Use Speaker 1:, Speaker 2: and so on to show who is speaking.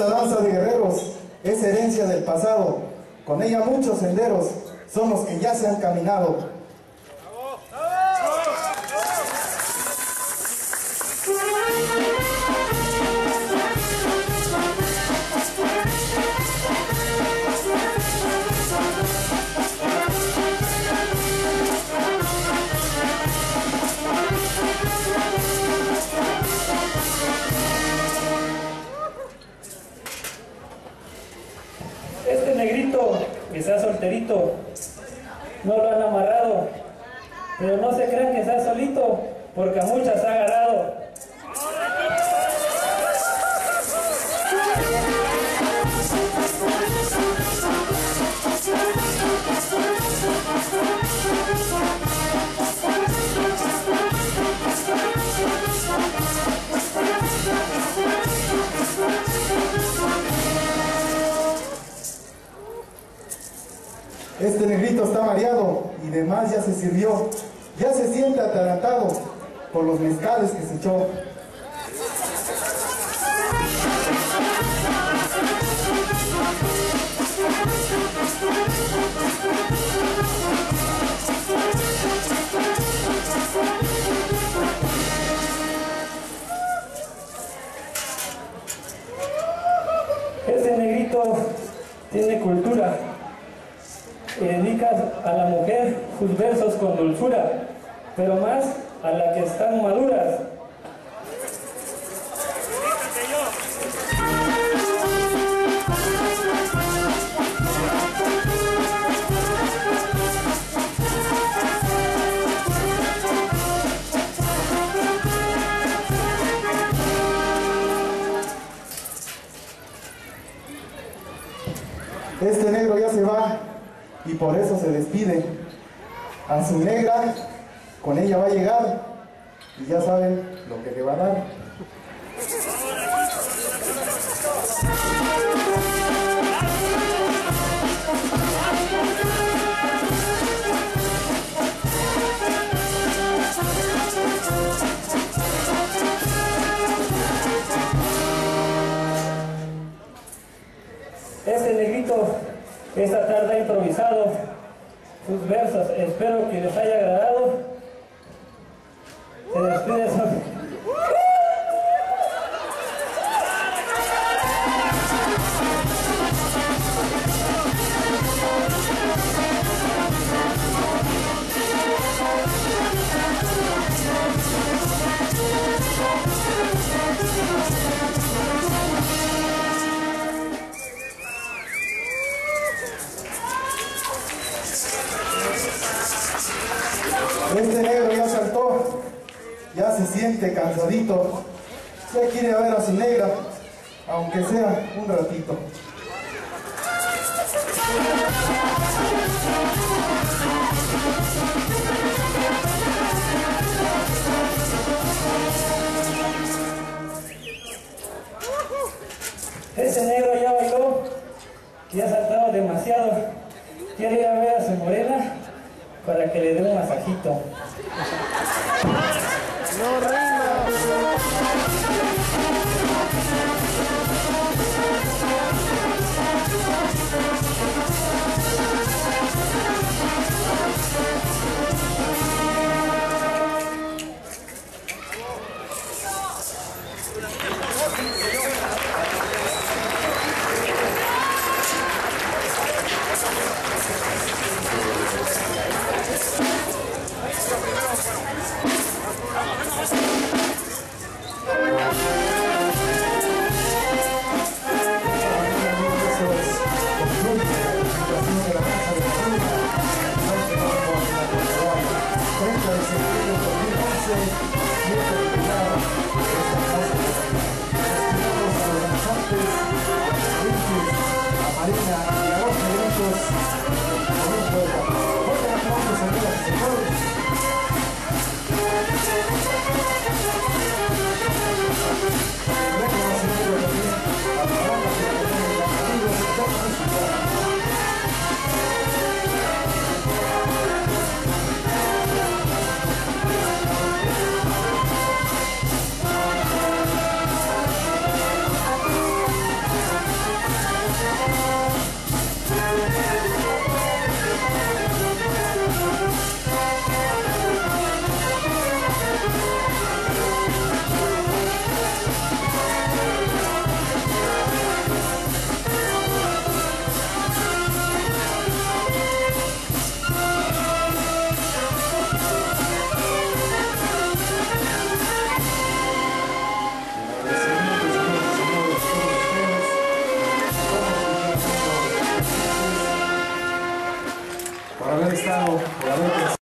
Speaker 1: Esta danza de guerreros es herencia del pasado. Con ella muchos senderos son los que ya se han caminado.
Speaker 2: Este negrito, que está solterito, no lo han amarrado, pero no se crean que está solito, porque a muchas ha agarrado.
Speaker 1: Este negrito está mareado y demás ya se sirvió. Ya se siente atarantado por los mezcales que se echó.
Speaker 2: Este negrito tiene cultura y dedica a la mujer sus versos con dulzura, pero más a las que están maduras.
Speaker 1: Este negro ya se va y por eso se despide. A su negra, con ella va a llegar y ya saben lo que le va a dar.
Speaker 2: Este negrito esta tarde ha improvisado sus versos, espero que les haya agradado. Se despide su...
Speaker 1: Este negro ya saltó, ya se siente cansadito, ya quiere ver a su negra, aunque sea un ratito.
Speaker 2: Ese negro ya bailó, ya ha saltado demasiado, quiere ir a ver a su morena para que le dé un masajito.
Speaker 3: No reina.
Speaker 1: haber estado, por haber